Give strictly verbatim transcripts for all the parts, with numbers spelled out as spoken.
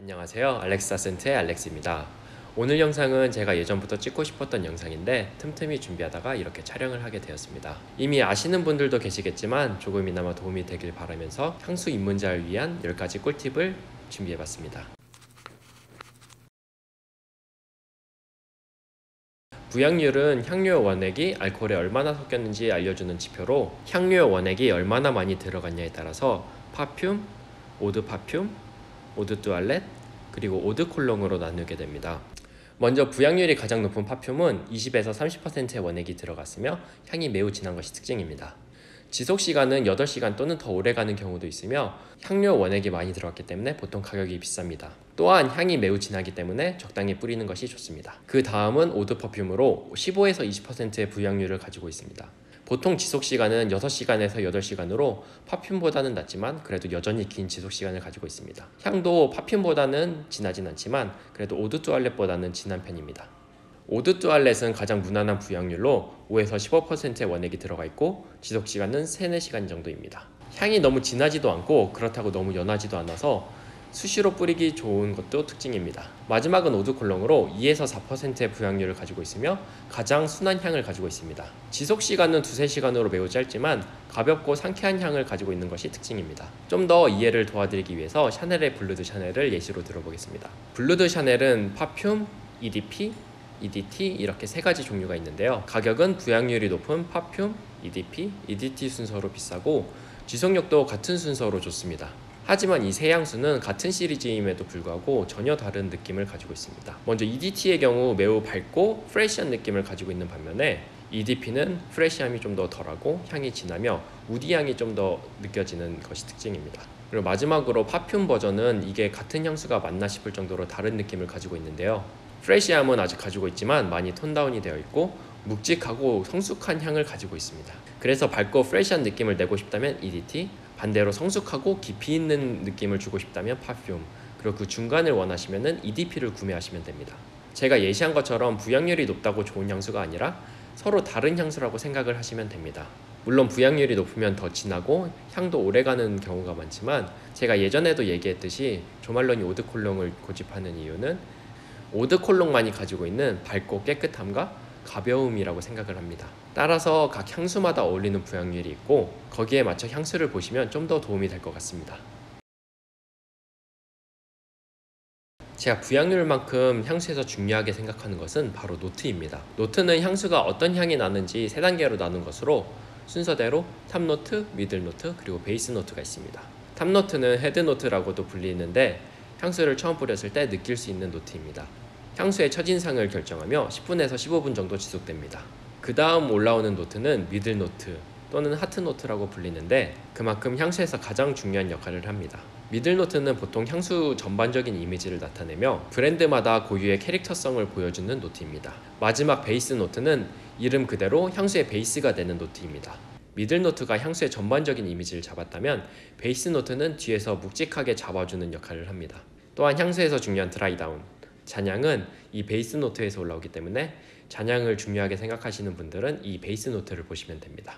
안녕하세요. 알렉사 센트의 알렉스입니다. 오늘 영상은 제가 예전부터 찍고 싶었던 영상인데 틈틈이 준비하다가 이렇게 촬영을 하게 되었습니다. 이미 아시는 분들도 계시겠지만 조금이나마 도움이 되길 바라면서 향수 입문자를 위한 열 가지 꿀팁을 준비해봤습니다. 부양률은 향료의 원액이 알코올에 얼마나 섞였는지 알려주는 지표로 향료의 원액이 얼마나 많이 들어갔냐에 따라서 파퓸, 오드 파퓸, 오드 뚜알렛, 그리고 오드 콜롱으로 나누게 됩니다. 먼저 부양률이 가장 높은 파퓸은 이십에서 삼십 퍼센트의 원액이 들어갔으며 향이 매우 진한 것이 특징입니다. 지속시간은 여덟 시간 또는 더 오래 가는 경우도 있으며 향료 원액이 많이 들어갔기 때문에 보통 가격이 비쌉니다. 또한 향이 매우 진하기 때문에 적당히 뿌리는 것이 좋습니다. 그 다음은 오드 퍼퓸으로 십오에서 이십 퍼센트의 부양률을 가지고 있습니다. 보통 지속시간은 여섯 시간에서 여덟 시간으로 파퓸보다는 낮지만 그래도 여전히 긴 지속시간을 가지고 있습니다. 향도 파퓸보다는 진하진 않지만 그래도 오드 뚜알렛보다는 진한 편입니다. 오드 뚜알렛은 가장 무난한 부양률로 오에서 십오 퍼센트의 원액이 들어가 있고 지속시간은 삼, 네 시간 정도입니다. 향이 너무 진하지도 않고 그렇다고 너무 연하지도 않아서 수시로 뿌리기 좋은 것도 특징입니다. 마지막은 오드 콜롱으로 이에서 사 퍼센트의 부양률을 가지고 있으며 가장 순한 향을 가지고 있습니다. 지속시간은 두세 시간으로 매우 짧지만 가볍고 상쾌한 향을 가지고 있는 것이 특징입니다. 좀 더 이해를 도와드리기 위해서 샤넬의 블루드 샤넬을 예시로 들어보겠습니다. 블루드 샤넬은 파퓸, 이디피, 이디티 이렇게 세 가지 종류가 있는데요. 가격은 부양률이 높은 파퓸, 이디피, 이디티 순서로 비싸고 지속력도 같은 순서로 좋습니다. 하지만 이 세 향수는 같은 시리즈임에도 불구하고 전혀 다른 느낌을 가지고 있습니다. 먼저 이디티의 경우 매우 밝고 프레시한 느낌을 가지고 있는 반면에 이디피는 프레시함이 좀 더 덜하고 향이 진하며 우디향이 좀 더 느껴지는 것이 특징입니다. 그리고 마지막으로 파퓸 버전은 이게 같은 향수가 맞나 싶을 정도로 다른 느낌을 가지고 있는데요. 프레시함은 아직 가지고 있지만 많이 톤다운이 되어 있고 묵직하고 성숙한 향을 가지고 있습니다. 그래서 밝고 프레시한 느낌을 내고 싶다면 이디티, 반대로 성숙하고 깊이 있는 느낌을 주고 싶다면 파퓸, 그리고 그 중간을 원하시면 이디피를 구매하시면 됩니다. 제가 예시한 것처럼 부양률이 높다고 좋은 향수가 아니라 서로 다른 향수라고 생각을 하시면 됩니다. 물론 부양률이 높으면 더 진하고 향도 오래가는 경우가 많지만 제가 예전에도 얘기했듯이 조말론이 오드 콜롱을 고집하는 이유는 오드 콜롱만이 가지고 있는 밝고 깨끗함과 가벼움이라고 생각을 합니다. 따라서 각 향수마다 어울리는 부양률이 있고 거기에 맞춰 향수를 보시면 좀 더 도움이 될 것 같습니다. 제가 부양률만큼 향수에서 중요하게 생각하는 것은 바로 노트입니다. 노트는 향수가 어떤 향이 나는지 세 단계로 나눈 것으로 순서대로 탑노트, 미들노트, 그리고 베이스노트가 있습니다. 탑노트는 헤드노트라고도 불리는데 향수를 처음 뿌렸을 때 느낄 수 있는 노트입니다. 향수의 첫인상을 결정하며 십 분에서 십오 분 정도 지속됩니다. 그 다음 올라오는 노트는 미들노트 또는 하트노트라고 불리는데 그만큼 향수에서 가장 중요한 역할을 합니다. 미들노트는 보통 향수 전반적인 이미지를 나타내며 브랜드마다 고유의 캐릭터성을 보여주는 노트입니다. 마지막 베이스 노트는 이름 그대로 향수의 베이스가 되는 노트입니다. 미들노트가 향수의 전반적인 이미지를 잡았다면 베이스 노트는 뒤에서 묵직하게 잡아주는 역할을 합니다. 또한 향수에서 중요한 드라이다운, 잔향은 이 베이스 노트에서 올라오기 때문에 잔향을 중요하게 생각하시는 분들은 이 베이스 노트를 보시면 됩니다.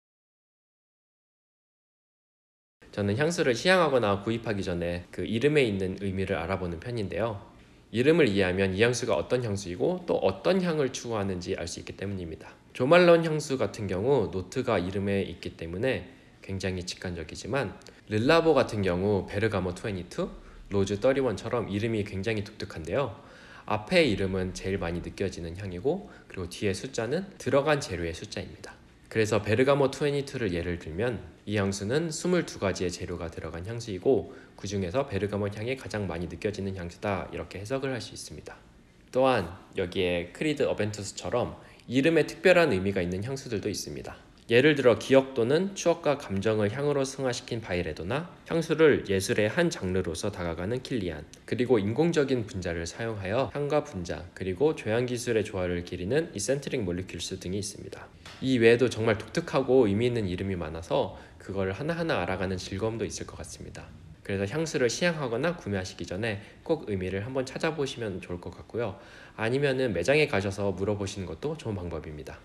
저는 향수를 시향하거나 구입하기 전에 그 이름에 있는 의미를 알아보는 편인데요. 이름을 이해하면 이 향수가 어떤 향수이고 또 어떤 향을 추구하는지 알 수 있기 때문입니다. 조말론 향수 같은 경우 노트가 이름에 있기 때문에 굉장히 직관적이지만 르라보 같은 경우 베르가모 이십이, 로즈 삼십일처럼 이름이 굉장히 독특한데요. 앞의 이름은 제일 많이 느껴지는 향이고 그리고 뒤에 숫자는 들어간 재료의 숫자입니다. 그래서 베르가모 이십이를 예를 들면 이 향수는 이십이 가지의 재료가 들어간 향수이고 그 중에서 베르가모 향이 가장 많이 느껴지는 향수다 이렇게 해석을 할 수 있습니다. 또한 여기에 크리드 어벤투스처럼 이름에 특별한 의미가 있는 향수들도 있습니다. 예를 들어 기억 또는 추억과 감정을 향으로 승화시킨 바이레도나 향수를 예술의 한 장르로서 다가가는 킬리안, 그리고 인공적인 분자를 사용하여 향과 분자 그리고 조향기술의 조화를 기리는 이센트릭 몰리큘스 등이 있습니다. 이 외에도 정말 독특하고 의미 있는 이름이 많아서 그걸 하나하나 알아가는 즐거움도 있을 것 같습니다. 그래서 향수를 시향하거나 구매하시기 전에 꼭 의미를 한번 찾아보시면 좋을 것 같고요. 아니면은 매장에 가셔서 물어보시는 것도 좋은 방법입니다.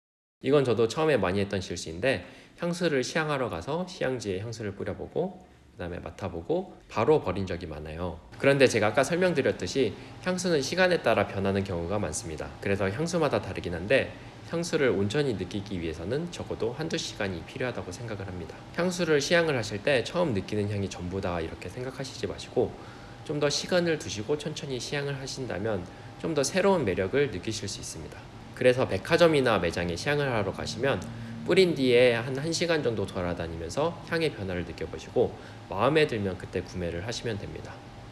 이건 저도 처음에 많이 했던 실수인데 향수를 시향하러 가서 시향지에 향수를 뿌려보고 그 다음에 맡아보고 바로 버린 적이 많아요. 그런데 제가 아까 설명드렸듯이 향수는 시간에 따라 변하는 경우가 많습니다. 그래서 향수마다 다르긴 한데 향수를 온전히 느끼기 위해서는 적어도 한두 시간이 필요하다고 생각을 합니다. 향수를 시향을 하실 때 처음 느끼는 향이 전부다 이렇게 생각하시지 마시고 좀 더 시간을 두시고 천천히 시향을 하신다면 좀 더 새로운 매력을 느끼실 수 있습니다. 그래서 백화점이나 매장에 시향을 하러 가시면 뿌린 뒤에 한 1시간 정도 돌아다니면서 향의 변화를 느껴보시고 마음에 들면 그때 구매를 하시면 됩니다.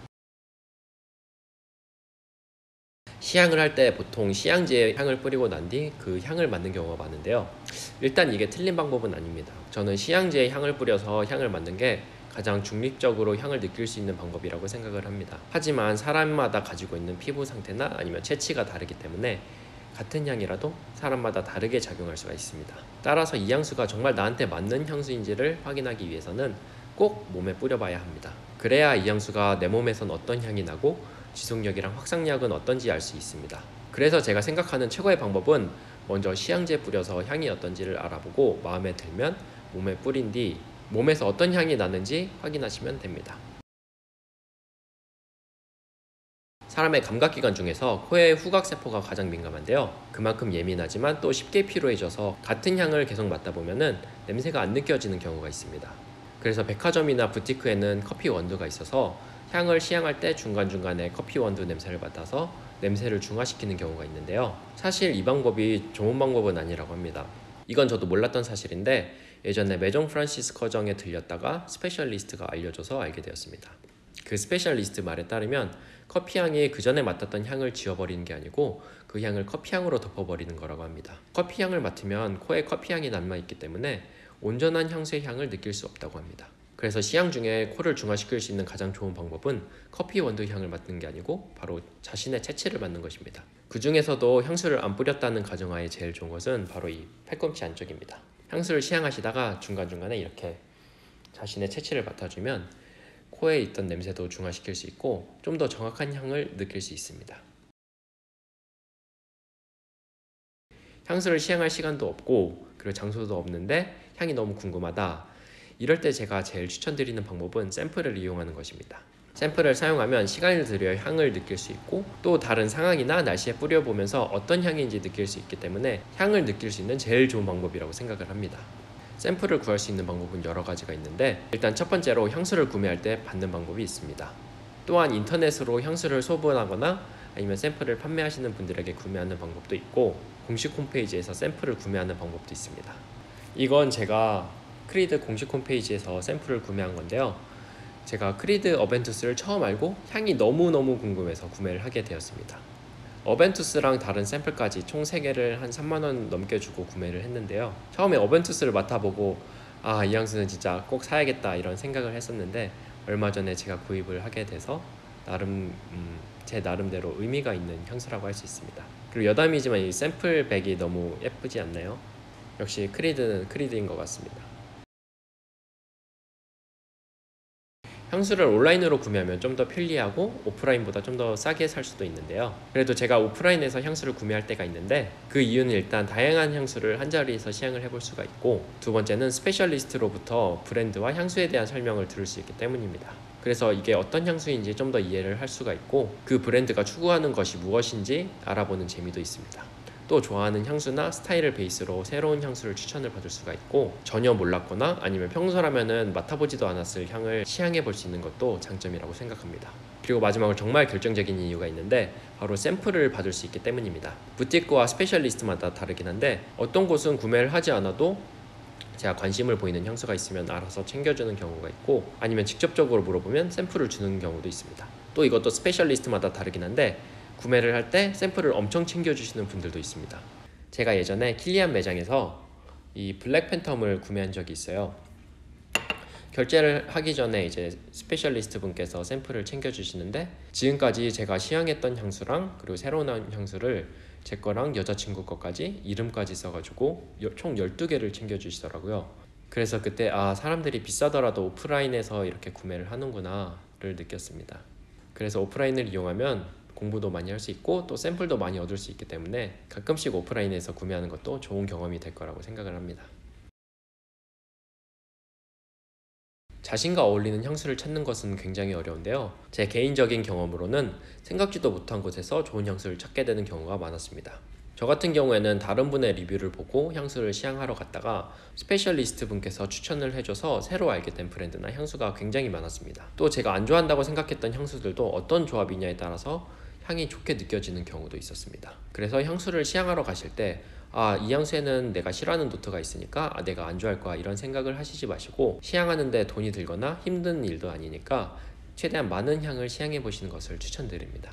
시향을 할 때 보통 시향제에 향을 뿌리고 난 뒤 그 향을 맡는 경우가 많은데요. 일단 이게 틀린 방법은 아닙니다. 저는 시향제에 향을 뿌려서 향을 맡는 게 가장 중립적으로 향을 느낄 수 있는 방법이라고 생각을 합니다. 하지만 사람마다 가지고 있는 피부 상태나 아니면 체취가 다르기 때문에 같은 향이라도 사람마다 다르게 작용할 수가 있습니다. 따라서 이 향수가 정말 나한테 맞는 향수인지를 확인하기 위해서는 꼭 몸에 뿌려봐야 합니다. 그래야 이 향수가 내 몸에선 어떤 향이 나고 지속력이랑 확산력은 어떤지 알 수 있습니다. 그래서 제가 생각하는 최고의 방법은 먼저 시향제 뿌려서 향이 어떤지를 알아보고 마음에 들면 몸에 뿌린 뒤 몸에서 어떤 향이 나는지 확인하시면 됩니다. 사람의 감각기관 중에서 코의 후각세포가 가장 민감한데요. 그만큼 예민하지만 또 쉽게 피로해져서 같은 향을 계속 맡다 보면은 냄새가 안 느껴지는 경우가 있습니다. 그래서 백화점이나 부티크에는 커피 원두가 있어서 향을 시향할 때 중간중간에 커피 원두 냄새를 맡아서 냄새를 중화시키는 경우가 있는데요. 사실 이 방법이 좋은 방법은 아니라고 합니다. 이건 저도 몰랐던 사실인데 예전에 메종 프란시스 커정에 들렸다가 스페셜리스트가 알려줘서 알게 되었습니다. 그 스페셜리스트 말에 따르면 커피향이 그 전에 맡았던 향을 지워버리는 게 아니고 그 향을 커피향으로 덮어버리는 거라고 합니다. 커피향을 맡으면 코에 커피향이 남아있기 때문에 온전한 향수의 향을 느낄 수 없다고 합니다. 그래서 시향 중에 코를 중화시킬 수 있는 가장 좋은 방법은 커피 원두 향을 맡는 게 아니고 바로 자신의 체취를 맡는 것입니다. 그 중에서도 향수를 안 뿌렸다는 가정하에 제일 좋은 것은 바로 이 팔꿈치 안쪽입니다. 향수를 시향하시다가 중간중간에 이렇게 자신의 체취를 맡아주면 코에 있던 냄새도 중화시킬 수 있고 좀 더 정확한 향을 느낄 수 있습니다. 향수를 시향할 시간도 없고 그리고 장소도 없는데 향이 너무 궁금하다. 이럴 때 제가 제일 추천드리는 방법은 샘플을 이용하는 것입니다. 샘플을 사용하면 시간을 들여 향을 느낄 수 있고 또 다른 상황이나 날씨에 뿌려보면서 어떤 향인지 느낄 수 있기 때문에 향을 느낄 수 있는 제일 좋은 방법이라고 생각을 합니다. 샘플을 구할 수 있는 방법은 여러 가지가 있는데 일단 첫 번째로 향수를 구매할 때 받는 방법이 있습니다. 또한 인터넷으로 향수를 소분하거나 아니면 샘플을 판매하시는 분들에게 구매하는 방법도 있고 공식 홈페이지에서 샘플을 구매하는 방법도 있습니다. 이건 제가 크리드 공식 홈페이지에서 샘플을 구매한 건데요. 제가 크리드 어벤투스를 처음 알고 향이 너무너무 궁금해서 구매를 하게 되었습니다. 어벤투스랑 다른 샘플까지 총 세 개를 한 삼만 원 넘게 주고 구매를 했는데요. 처음에 어벤투스를 맡아보고 아, 이 향수는 진짜 꼭 사야겠다 이런 생각을 했었는데 얼마 전에 제가 구입을 하게 돼서 나름 음, 제 나름대로 의미가 있는 향수라고 할 수 있습니다. 그리고 여담이지만 이 샘플 백이 너무 예쁘지 않나요? 역시 크리드는 크리드인 것 같습니다. 향수를 온라인으로 구매하면 좀 더 편리하고 오프라인보다 좀 더 싸게 살 수도 있는데요. 그래도 제가 오프라인에서 향수를 구매할 때가 있는데 그 이유는 일단 다양한 향수를 한자리에서 시향을 해볼 수가 있고 두 번째는 스페셜리스트로부터 브랜드와 향수에 대한 설명을 들을 수 있기 때문입니다. 그래서 이게 어떤 향수인지 좀 더 이해를 할 수가 있고 그 브랜드가 추구하는 것이 무엇인지 알아보는 재미도 있습니다. 또 좋아하는 향수나 스타일을 베이스로 새로운 향수를 추천을 받을 수가 있고 전혀 몰랐거나 아니면 평소라면은 맡아보지도 않았을 향을 시향해 볼 수 있는 것도 장점이라고 생각합니다. 그리고 마지막으로 정말 결정적인 이유가 있는데 바로 샘플을 받을 수 있기 때문입니다. 부티크와 스페셜리스트마다 다르긴 한데 어떤 곳은 구매를 하지 않아도 제가 관심을 보이는 향수가 있으면 알아서 챙겨주는 경우가 있고 아니면 직접적으로 물어보면 샘플을 주는 경우도 있습니다. 또 이것도 스페셜리스트마다 다르긴 한데 구매를 할 때 샘플을 엄청 챙겨주시는 분들도 있습니다. 제가 예전에 킬리안 매장에서 이 블랙팬텀을 구매한 적이 있어요. 결제를 하기 전에 이제 스페셜리스트 분께서 샘플을 챙겨주시는데 지금까지 제가 시향했던 향수랑 그리고 새로 나온 향수를 제 거랑 여자친구 거까지 이름까지 써가지고 총 열두 개를 챙겨주시더라고요. 그래서 그때 아, 사람들이 비싸더라도 오프라인에서 이렇게 구매를 하는구나 를 느꼈습니다. 그래서 오프라인을 이용하면 공부도 많이 할 수 있고 또 샘플도 많이 얻을 수 있기 때문에 가끔씩 오프라인에서 구매하는 것도 좋은 경험이 될 거라고 생각을 합니다. 자신과 어울리는 향수를 찾는 것은 굉장히 어려운데요. 제 개인적인 경험으로는 생각지도 못한 곳에서 좋은 향수를 찾게 되는 경우가 많았습니다. 저 같은 경우에는 다른 분의 리뷰를 보고 향수를 시향하러 갔다가 스페셜리스트 분께서 추천을 해줘서 새로 알게 된 브랜드나 향수가 굉장히 많았습니다. 또 제가 안 좋아한다고 생각했던 향수들도 어떤 조합이냐에 따라서 향이 좋게 느껴지는 경우도 있었습니다. 그래서 향수를 시향하러 가실 때 아, 이 향수에는 내가 싫어하는 노트가 있으니까 아, 내가 안 좋아할 거야 이런 생각을 하시지 마시고, 시향하는데 돈이 들거나 힘든 일도 아니니까 최대한 많은 향을 시향해 보시는 것을 추천드립니다.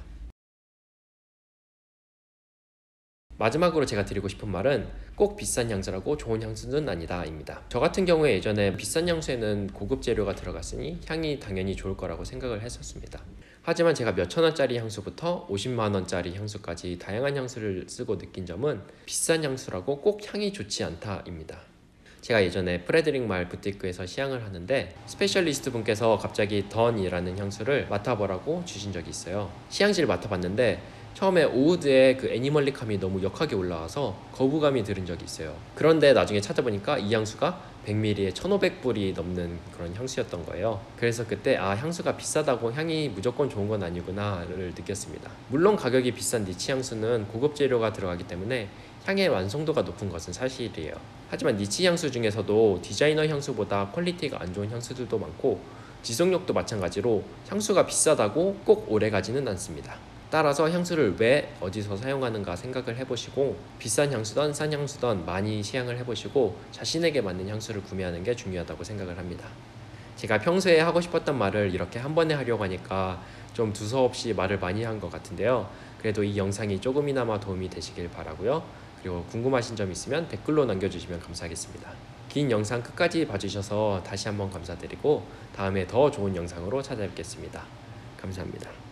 마지막으로 제가 드리고 싶은 말은 꼭 비싼 향수라고 좋은 향수는 아니다 입니다. 저 같은 경우에 예전에 비싼 향수에는 고급 재료가 들어갔으니 향이 당연히 좋을 거라고 생각을 했었습니다. 하지만 제가 몇천 원짜리 향수부터 오십만 원짜리 향수까지 다양한 향수를 쓰고 느낀 점은 비싼 향수라고 꼭 향이 좋지 않다 입니다. 제가 예전에 프레드릭 말 부티크에서 시향을 하는데 스페셜리스트 분께서 갑자기 던이라는 향수를 맡아보라고 주신 적이 있어요. 시향지를 맡아봤는데 처음에 오우드의 그 애니멀릭함이 너무 역하게 올라와서 거부감이 들은 적이 있어요. 그런데 나중에 찾아보니까 이 향수가 백 밀리리터에 천오백 불이 넘는 그런 향수였던 거예요. 그래서 그때 아, 향수가 비싸다고 향이 무조건 좋은 건 아니구나를 느꼈습니다. 물론 가격이 비싼 니치 향수는 고급 재료가 들어가기 때문에 향의 완성도가 높은 것은 사실이에요. 하지만 니치 향수 중에서도 디자이너 향수보다 퀄리티가 안 좋은 향수들도 많고 지속력도 마찬가지로 향수가 비싸다고 꼭 오래 가지는 않습니다. 따라서 향수를 왜 어디서 사용하는가 생각을 해보시고 비싼 향수든 싼 향수든 많이 시향을 해보시고 자신에게 맞는 향수를 구매하는 게 중요하다고 생각을 합니다. 제가 평소에 하고 싶었던 말을 이렇게 한 번에 하려고 하니까 좀 두서없이 말을 많이 한 것 같은데요. 그래도 이 영상이 조금이나마 도움이 되시길 바라고요. 그리고 궁금하신 점 있으면 댓글로 남겨주시면 감사하겠습니다. 긴 영상 끝까지 봐주셔서 다시 한번 감사드리고 다음에 더 좋은 영상으로 찾아뵙겠습니다. 감사합니다.